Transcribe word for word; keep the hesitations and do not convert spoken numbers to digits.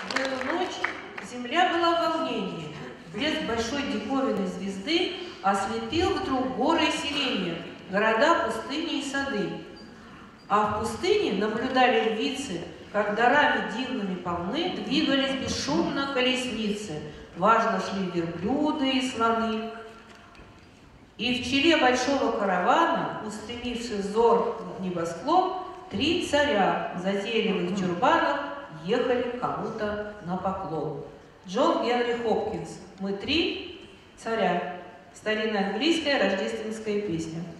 В эту ночь земля была в волнении. Блеск большой диковинной звезды ослепил вдруг горы и селения, города, пустыни и сады. А в пустыне наблюдали львицы, как дарами дивными полны двигались бесшумно колесницы, важно шли верблюды и слоны. И в челе большого каравана, устремивший взор в небосклон, три царя в затейливых тюрбанах ехали кому-то на поклон. Джон Генри Хопкинс. Мы три царя. Старинная английская рождественская песня.